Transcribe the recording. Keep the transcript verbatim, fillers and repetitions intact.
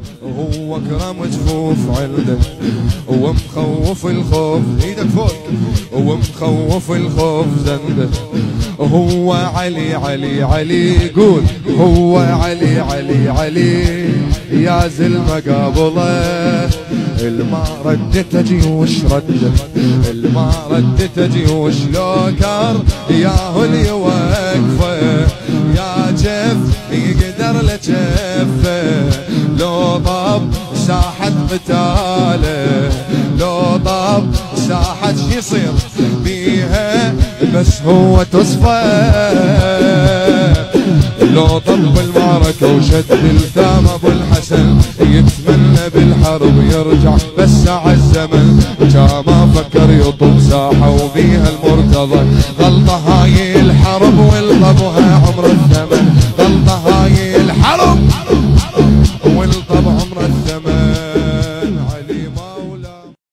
وهو كرم جفوف عنده ومخوف الخوف ايدك فوق ومخوف الخوف زنده هو علي علي علي قول هو علي علي علي يا زلمة قابله الما ردت جيوش ردت الما ردت جيوش لو كار ياهو اللي واقفه يا جف يقدر لجفه لو طاب ساحة قتاله لو طاب ساحة شي يصير بيها بس هو تصفى لو طب المعركة وشد الثام ابو الحسن يتمنى بالحرب يرجع بس على الزمن جا ما فكر يطب ساحة وبيها المرتضى غلطة هاي الحرب والطبها عمر الثمن غلطة